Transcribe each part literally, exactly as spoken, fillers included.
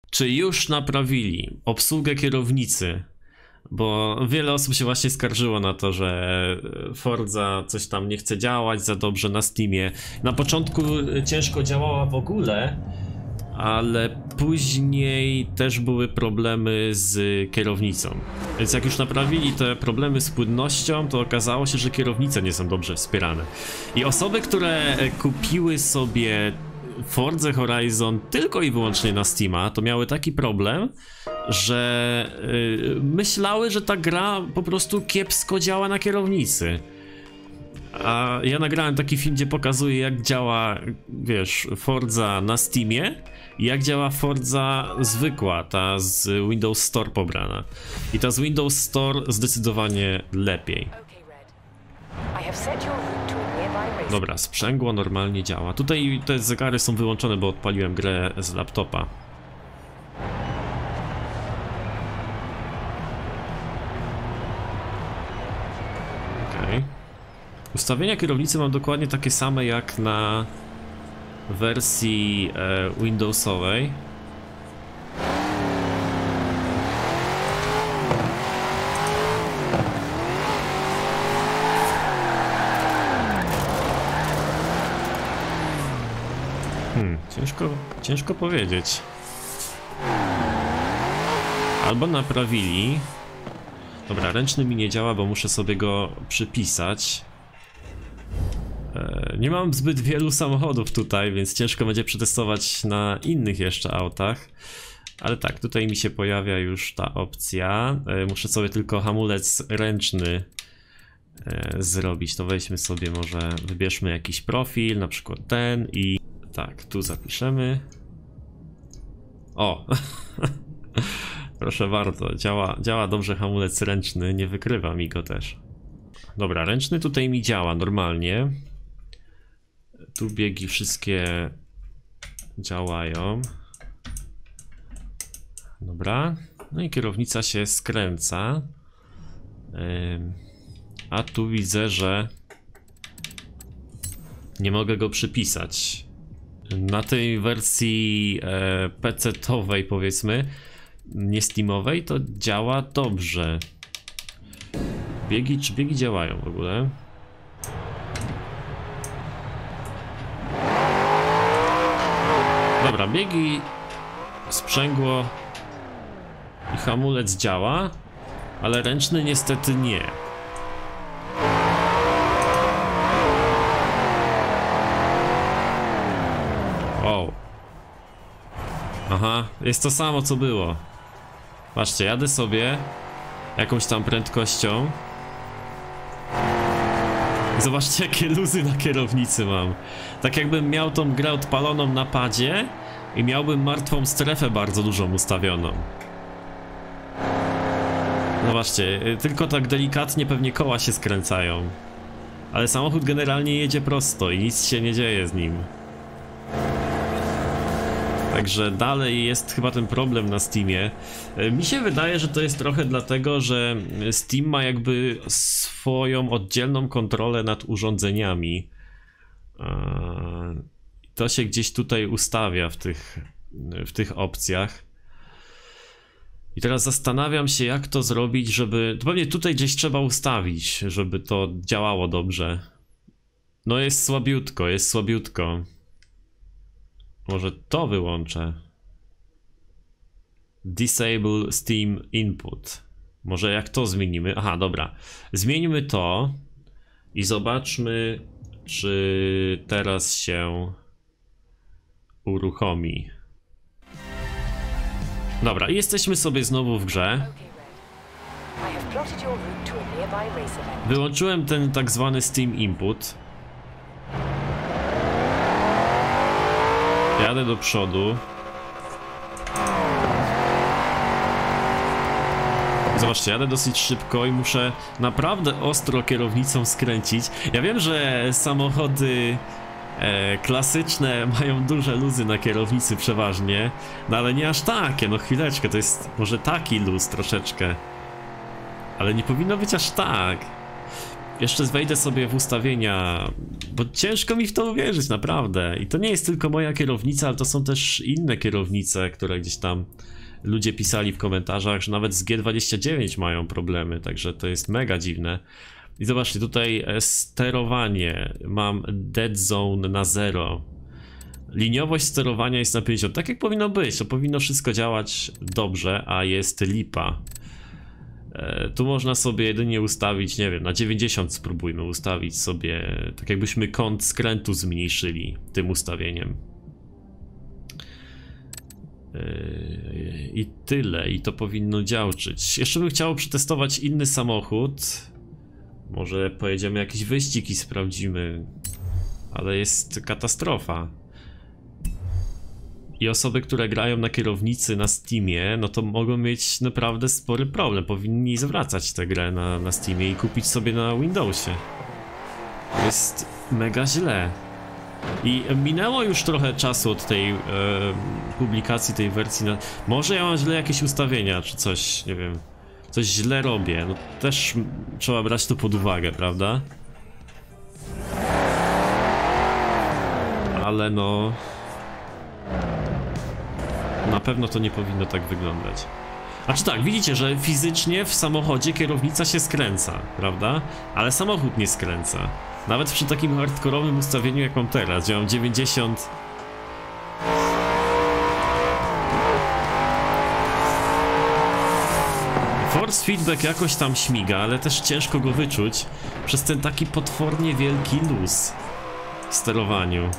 Czy już naprawili obsługę kierownicy? Bo wiele osób się właśnie skarżyło na to, że Forza coś tam nie chce działać za dobrze na Steamie. Na początku ciężko działała w ogóle, ale później też były problemy z kierownicą. Więc jak już naprawili te problemy z płynnością, to okazało się, że kierownice nie są dobrze wspierane. I osoby, które kupiły sobie Forza Horizon tylko i wyłącznie na Steama, to miały taki problem, że yy, myślały, że ta gra po prostu kiepsko działa na kierownicy. A ja nagrałem taki film, gdzie pokazuję, jak działa, wiesz, Forza na Steamie i jak działa Forza zwykła, ta z Windows Store pobrana. I ta z Windows Store zdecydowanie lepiej. Dobra, sprzęgło normalnie działa. Tutaj te zegary są wyłączone, bo odpaliłem grę z laptopa. Okej. Okay. Ustawienia kierownicy mam dokładnie takie same jak na wersji e, Windowsowej. Hmm, ciężko, ciężko powiedzieć. Albo naprawili. Dobra, ręczny mi nie działa, bo muszę sobie go przypisać. E, nie mam zbyt wielu samochodów tutaj, więc ciężko będzie przetestować na innych jeszcze autach. Ale tak, tutaj mi się pojawia już ta opcja. E, muszę sobie tylko hamulec ręczny e, zrobić. To weźmy sobie, może wybierzmy jakiś profil, na przykład ten i tak, tu zapiszemy. O! Proszę bardzo, działa, działa dobrze hamulec ręczny, nie wykrywa mi go też. Dobra, ręczny tutaj mi działa normalnie. Tu biegi wszystkie działają. Dobra, no i kierownica się skręca. A tu widzę, że nie mogę go przypisać. Na tej wersji e, pecetowej, powiedzmy, nie steamowej, to działa dobrze. Biegi, czy biegi działają w ogóle? Dobra, biegi, sprzęgło i hamulec działa, ale ręczny niestety nie. Wow. Aha, jest to samo co było. Patrzcie, jadę sobie jakąś tam prędkością. Zobaczcie, jakie luzy na kierownicy mam. Tak jakbym miał tą grę odpaloną na padzie i miałbym martwą strefę bardzo dużą ustawioną. Zobaczcie, tylko tak delikatnie pewnie koła się skręcają. Ale samochód generalnie jedzie prosto i nic się nie dzieje z nim. Także dalej jest chyba ten problem na Steamie. Mi się wydaje, że to jest trochę dlatego, że Steam ma jakby swoją oddzielną kontrolę nad urządzeniami. To się gdzieś tutaj ustawia w tych, w tych opcjach. I teraz zastanawiam się, jak to zrobić, żeby... To pewnie tutaj gdzieś trzeba ustawić, żeby to działało dobrze. No jest słabiutko, jest słabiutko. Może to wyłączę. Disable Steam Input. Może jak to zmienimy? Aha, dobra. Zmieńmy to i zobaczmy, czy teraz się uruchomi. Dobra, i jesteśmy sobie znowu w grze. Wyłączyłem ten tak zwany Steam Input. Jadę do przodu. Zobaczcie, jadę dosyć szybko i muszę naprawdę ostro kierownicą skręcić. Ja wiem, że samochody e, klasyczne mają duże luzy na kierownicy przeważnie, no ale nie aż takie, no chwileczkę, to jest może taki luz troszeczkę. Ale nie powinno być aż tak. jeszcze wejdę sobie w ustawienia, bo ciężko mi w to uwierzyć, naprawdę. I to nie jest tylko moja kierownica, ale to są też inne kierownice, które gdzieś tam ludzie pisali w komentarzach, że nawet z G dwadzieścia dziewięć mają problemy, także to jest mega dziwne. I zobaczcie, tutaj sterowanie, mam dead zone na zero. Liniowość sterowania jest na pięćdziesiąt, tak jak powinno być, to powinno wszystko działać dobrze, a jest lipa. E, tu można sobie jedynie ustawić, nie wiem, na dziewięćdziesiąt spróbujmy ustawić sobie, tak jakbyśmy kąt skrętu zmniejszyli tym ustawieniem. I tyle, i to powinno działczyć. Jeszcze bym chciał przetestować inny samochód. Może pojedziemy jakiś wyścig i sprawdzimy. Ale jest katastrofa. I osoby, które grają na kierownicy na Steamie, no to mogą mieć naprawdę spory problem. Powinni zwracać tę grę na, na Steamie i kupić sobie na Windowsie. To jest mega źle. I minęło już trochę czasu od tej e, publikacji tej wersji. Na... Może ja mam źle jakieś ustawienia, czy coś, nie wiem. Coś źle robię. No też trzeba brać to pod uwagę, prawda? Ale no... Na pewno to nie powinno tak wyglądać. Znaczy tak, widzicie, że fizycznie w samochodzie kierownica się skręca, prawda? Ale samochód nie skręca. Nawet przy takim hardkorowym ustawieniu jak mam teraz, gdzie mam dziewięćdziesiąt... Force feedback jakoś tam śmiga, ale też ciężko go wyczuć przez ten taki potwornie wielki luz w sterowaniu.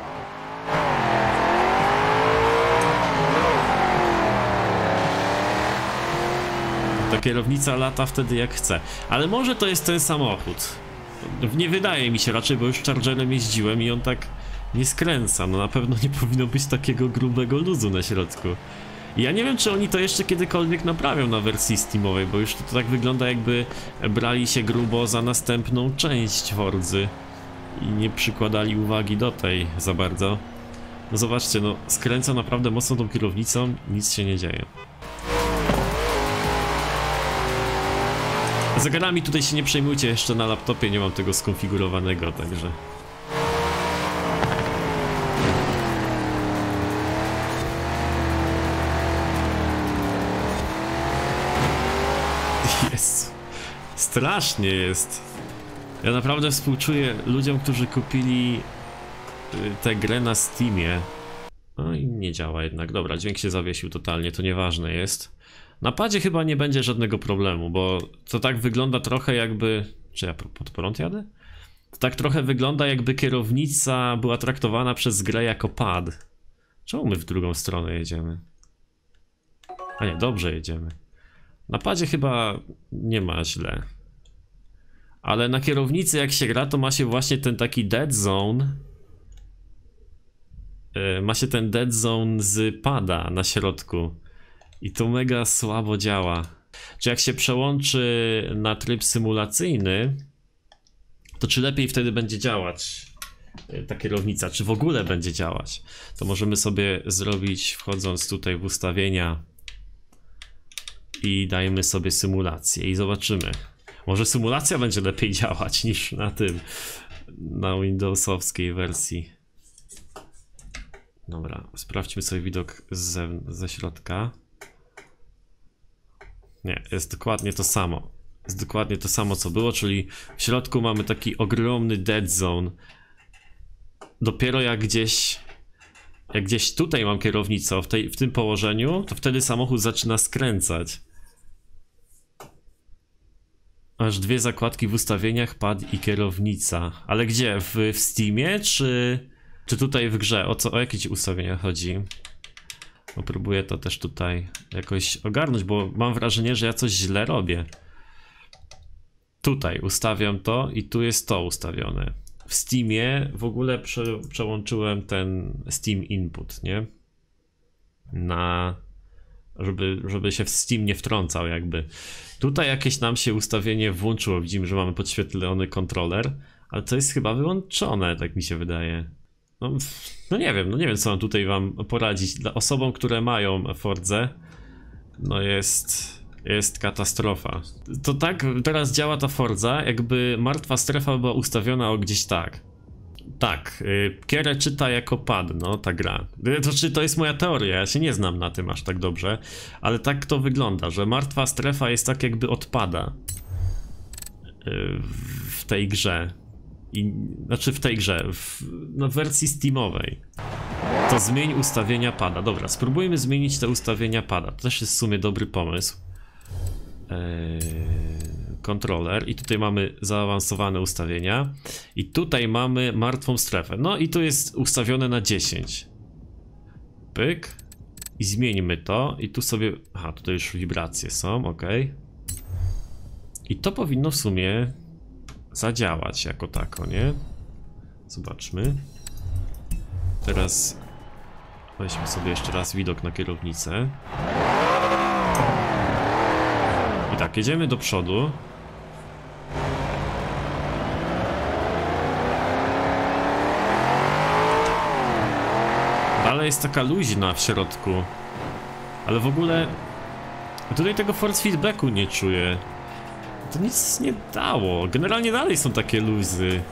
Ta kierownica lata wtedy jak chce. Ale może to jest ten samochód. Nie wydaje mi się raczej, bo już Chargerem jeździłem i on tak nie skręca. No na pewno nie powinno być takiego grubego luzu na środku. I ja nie wiem, czy oni to jeszcze kiedykolwiek naprawią na wersji Steamowej, bo już to, to tak wygląda, jakby brali się grubo za następną część Forzy i nie przykładali uwagi do tej za bardzo. No zobaczcie, no skręca naprawdę mocno tą kierownicą, nic się nie dzieje. Zegarami tutaj się nie przejmujcie, jeszcze na laptopie nie mam tego skonfigurowanego, także... Jest. Strasznie jest. Ja naprawdę współczuję ludziom, którzy kupili tę grę na Steamie. No i nie działa jednak. Dobra, dźwięk się zawiesił totalnie, to nieważne jest. Na padzie chyba nie będzie żadnego problemu, bo to tak wygląda trochę jakby... Czy ja pod prąd jadę? To tak trochę wygląda, jakby kierownica była traktowana przez grę jako pad. Czemu my w drugą stronę jedziemy? A nie, dobrze jedziemy. Na padzie chyba nie ma źle. Ale na kierownicy jak się gra, to ma się właśnie ten taki dead zone. Yy, ma się ten dead zone z pada na środku. I to mega słabo działa. Czy jak się przełączy na tryb symulacyjny, to czy lepiej wtedy będzie działać ta kierownica, czy w ogóle będzie działać? To możemy sobie zrobić, wchodząc tutaj w ustawienia i dajemy sobie symulację i zobaczymy. Może symulacja będzie lepiej działać niż na tym, na Windowsowskiej wersji. Dobra, sprawdźmy sobie widok ze, ze środka. Nie, jest dokładnie to samo. Jest dokładnie to samo, co było, czyli w środku mamy taki ogromny dead zone. Dopiero jak gdzieś jak gdzieś tutaj mam kierownicę w, tej, w tym położeniu, to wtedy samochód zaczyna skręcać. Masz dwie zakładki w ustawieniach, pad i kierownica. Ale gdzie? W, w Steamie, czy, czy tutaj w grze? O co, o jakie ci ustawienia chodzi? No, próbuję to też tutaj jakoś ogarnąć, bo mam wrażenie, że ja coś źle robię. Tutaj ustawiam to i tu jest to ustawione. W Steamie w ogóle prze, przełączyłem ten Steam Input, nie? Na... Żeby, żeby się w Steam nie wtrącał jakby. Tutaj jakieś nam się ustawienie włączyło. Widzimy, że mamy podświetlony kontroler, ale to jest chyba wyłączone, tak mi się wydaje. No, no nie wiem, no nie wiem, co mam tutaj wam poradzić. Dla osobom, które mają Forzę, no jest jest katastrofa. To tak teraz działa ta Forza, jakby martwa strefa była ustawiona o gdzieś tak. Tak, y, Kierę czyta jako pad, no ta gra. To, czy to jest moja teoria, ja się nie znam na tym aż tak dobrze, ale tak to wygląda, że martwa strefa jest tak jakby odpada y, w tej grze. I, znaczy w tej grze, w no, wersji steamowej. To zmień ustawienia pada. Dobra, spróbujmy zmienić te ustawienia pada. To też jest w sumie dobry pomysł. Kontroler i tutaj mamy zaawansowane ustawienia i tutaj mamy martwą strefę, no i tu jest ustawione na dziesięć. Pyk i zmieńmy to i tu sobie, aha, tutaj już wibracje są, ok, i to powinno w sumie zadziałać jako tako, nie? Zobaczmy. Teraz weźmy sobie jeszcze raz widok na kierownicę. I tak, jedziemy do przodu. Dalej jest taka luźna w środku. Ale w ogóle tutaj tego force feedbacku nie czuję. To nic nie dało. Generalnie dalej są takie luzy.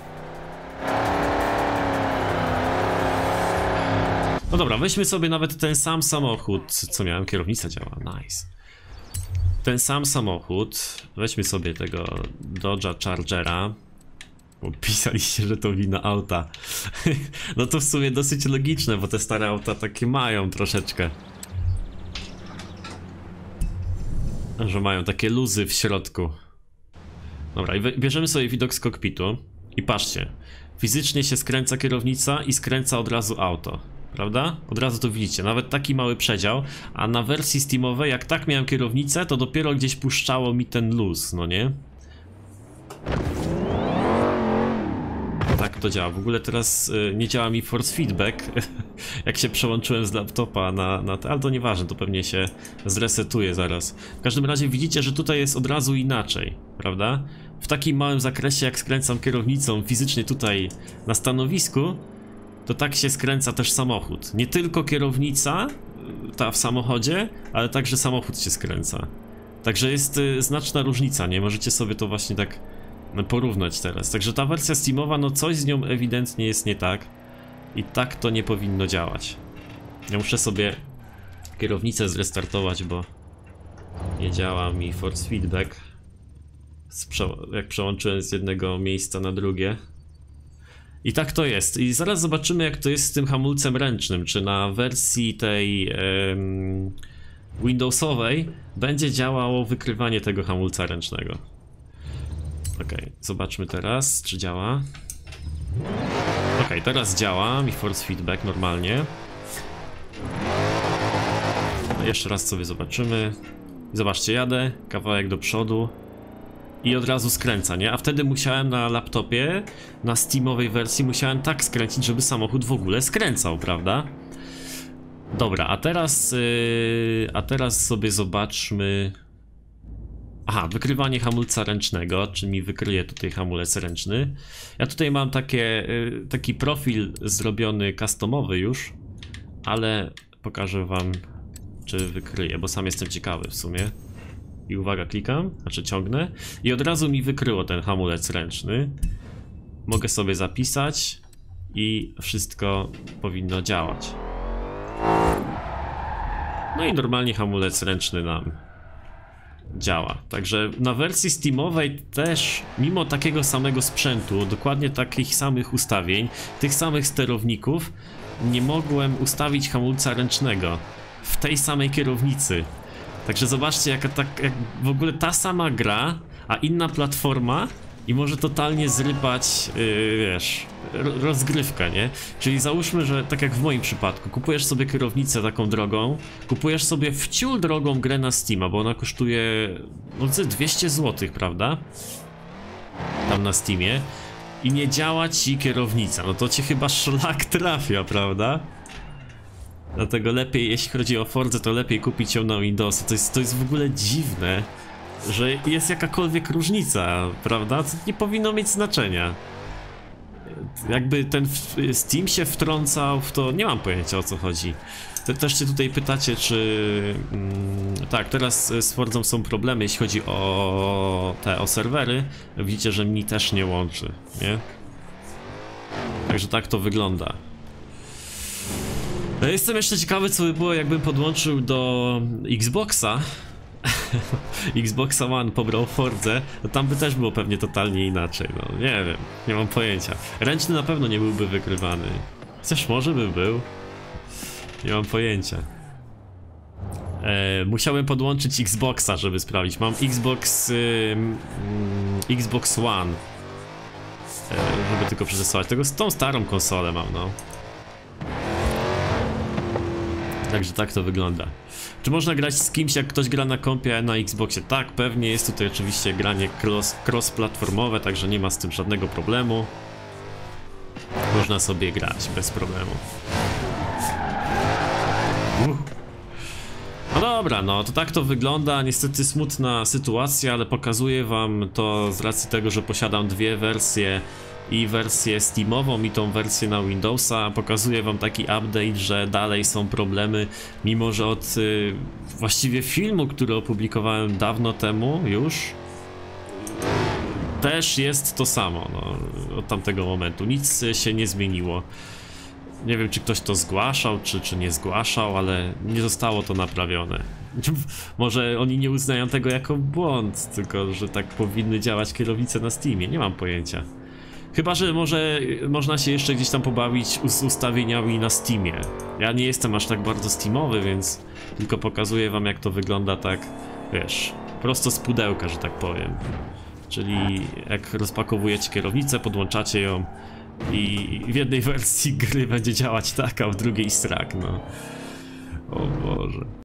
No dobra, weźmy sobie nawet ten sam samochód, co miałem, kierownica działa, nice. Ten sam samochód, weźmy sobie tego Dodge'a Chargera. Bo pisaliście, że to wina auta. No to w sumie dosyć logiczne, bo te stare auta takie mają troszeczkę. Że mają takie luzy w środku. Dobra, i bierzemy sobie widok z kokpitu. I patrzcie, fizycznie się skręca kierownica i skręca od razu auto. Prawda? Od razu to widzicie, nawet taki mały przedział, a na wersji steamowej, jak tak miałem kierownicę, to dopiero gdzieś puszczało mi ten luz, no nie? Tak to działa. W ogóle teraz y, nie działa mi force feedback, jak się przełączyłem z laptopa na, na te, ale to nieważne, to pewnie się zresetuje zaraz. W każdym razie widzicie, że tutaj jest od razu inaczej, prawda? W takim małym zakresie, jak skręcam kierownicą fizycznie tutaj na stanowisku, to tak się skręca też samochód. Nie tylko kierownica, ta w samochodzie, ale także samochód się skręca. Także jest y, znaczna różnica, nie? Możecie sobie to właśnie tak porównać teraz. Także ta wersja steamowa, no coś z nią ewidentnie jest nie tak. I tak to nie powinno działać. Ja muszę sobie kierownicę zrestartować, bo nie działa mi force feedback. Jak przełączyłem z jednego miejsca na drugie. I tak to jest. I zaraz zobaczymy, jak to jest z tym hamulcem ręcznym. Czy na wersji tej em, Windowsowej będzie działało wykrywanie tego hamulca ręcznego. Ok, zobaczmy teraz, czy działa. Ok, teraz działa mi force feedback normalnie. No, jeszcze raz sobie zobaczymy. Zobaczcie, jadę kawałek do przodu i od razu skręca, nie? A wtedy musiałem na laptopie, na steamowej wersji musiałem tak skręcić, żeby samochód w ogóle skręcał, prawda? Dobra, a teraz yy, a teraz sobie zobaczmy. Aha, wykrywanie hamulca ręcznego, czy mi wykryje tutaj hamulec ręczny. Ja tutaj mam takie, yy, taki profil zrobiony customowy już, ale pokażę wam, czy wykryje, bo sam jestem ciekawy w sumie. I uwaga, klikam, znaczy ciągnę i od razu mi wykryło ten hamulec ręczny. Mogę sobie zapisać i wszystko powinno działać. No i normalnie hamulec ręczny nam działa. Także na wersji steamowej też, mimo takiego samego sprzętu, dokładnie takich samych ustawień, tych samych sterowników, nie mogłem ustawić hamulca ręcznego w tej samej kierownicy. Także zobaczcie, jaka tak, jak w ogóle ta sama gra, a inna platforma i może totalnie zrypać, yy, wiesz, rozgrywkę, nie? Czyli załóżmy, że tak jak w moim przypadku, kupujesz sobie kierownicę taką drogą, kupujesz sobie wciul drogą grę na Steama, bo ona kosztuje no dwieście złotych, prawda? Tam na Steamie i nie działa ci kierownica, no to cię chyba szlak trafia, prawda? Dlatego lepiej, jeśli chodzi o Forzę, to lepiej kupić ją na Windowsa. To jest, to jest w ogóle dziwne, że jest jakakolwiek różnica, prawda? To nie powinno mieć znaczenia. Jakby ten Steam się wtrącał w to, nie mam pojęcia, o co chodzi. Te, też się tutaj pytacie, czy, Tak, teraz z Fordzą są problemy, jeśli chodzi o te, o serwery. Widzicie, że mi też nie łączy, nie? Także tak to wygląda. Jestem jeszcze ciekawy, co by było, jakbym podłączył do Xboxa. Xboxa One pobrał Fordzę, to tam by też było pewnie totalnie inaczej, no nie wiem, nie mam pojęcia. Ręczny na pewno nie byłby wygrywany. Chociaż może by był. Nie mam pojęcia. E, musiałem podłączyć Xboxa, żeby sprawdzić. Mam Xbox... Y, y, Xbox One. E, żeby tylko przetestować. Tego, tą starą konsolę mam, no. Także tak to wygląda. Czy można grać z kimś, jak ktoś gra na kompie, a na Xboxie? Tak, pewnie. Jest tutaj oczywiście granie cross, cross-platformowe, także nie ma z tym żadnego problemu. Można sobie grać bez problemu. Uh. No dobra, no to tak to wygląda. Niestety smutna sytuacja, ale pokazuję wam to z racji tego, że posiadam dwie wersje. I wersję Steamową, i tą wersję na Windowsa. Pokazuję wam taki update, że dalej są problemy, mimo że od y, właściwie filmu, który opublikowałem dawno temu już, też jest to samo, no, od tamtego momentu. Nic się nie zmieniło. Nie wiem, czy ktoś to zgłaszał, czy, czy nie zgłaszał, ale nie zostało to naprawione. Może oni nie uznają tego jako błąd, tylko że tak powinny działać kierownice na Steamie, nie mam pojęcia. Chyba że może można się jeszcze gdzieś tam pobawić z ustawieniami na Steamie. Ja nie jestem aż tak bardzo steamowy, więc tylko pokazuję wam, jak to wygląda tak, wiesz, prosto z pudełka, że tak powiem. Czyli jak rozpakowujecie kierownicę, podłączacie ją i w jednej wersji gry będzie działać tak, a w drugiej strak, no. O Boże.